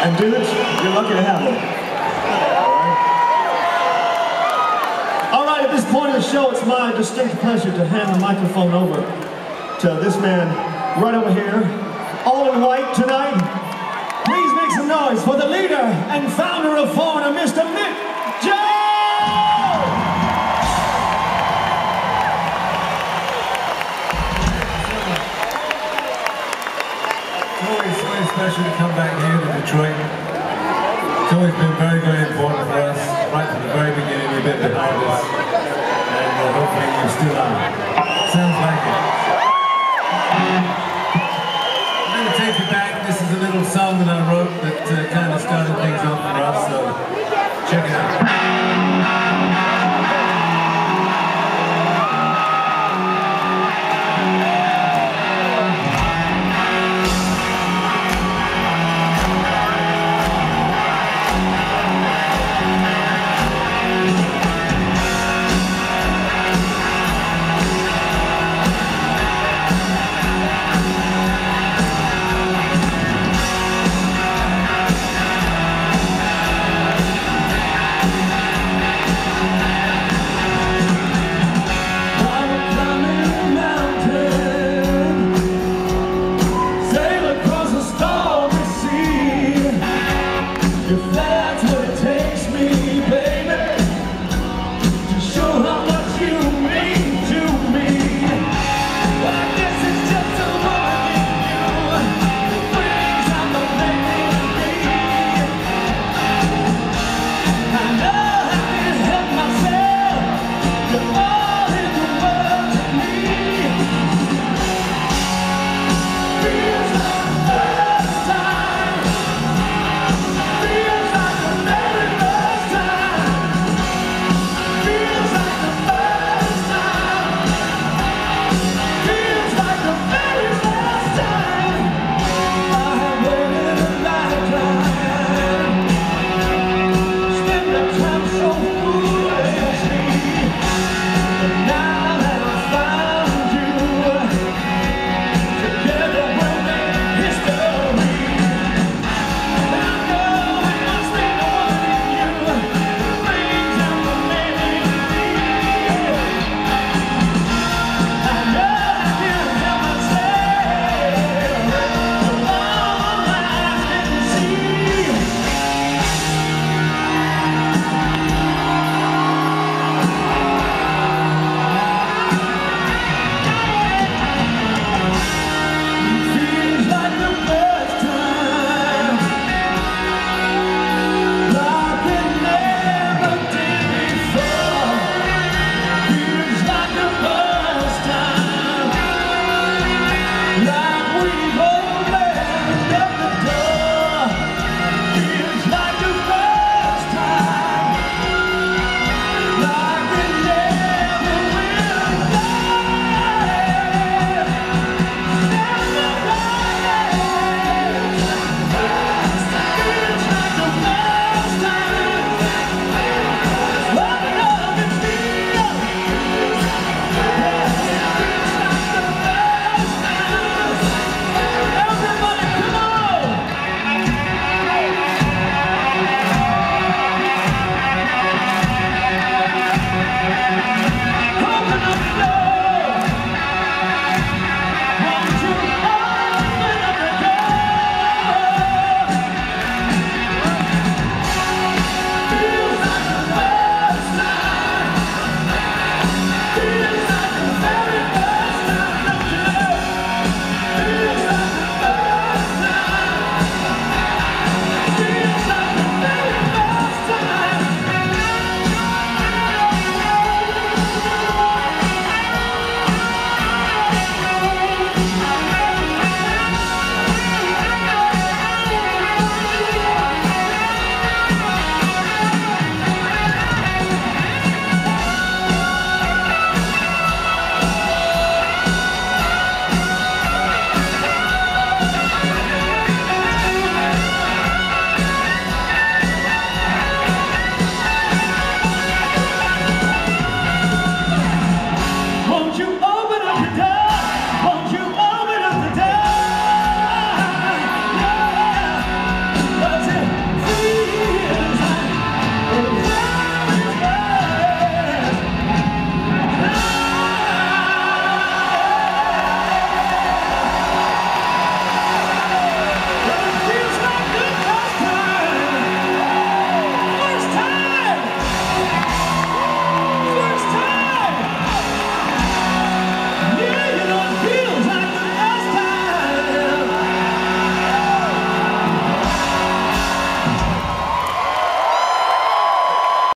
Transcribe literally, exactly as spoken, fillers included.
And dudes, you're lucky to have them. All right, at this point of the show, it's my distinct pleasure to hand the microphone over to this man right over here, all in white tonight. Please make some noise for the leader and founder of Foreigner, Mister Mick Jones! It's always very special to come back here to Detroit. It's always been very, very important for us, right from the very beginning. We've been behind us, and uh, hopefully you still are. Sounds like it. I'm going to take you back. This is a little song that I wrote that uh, kind of started things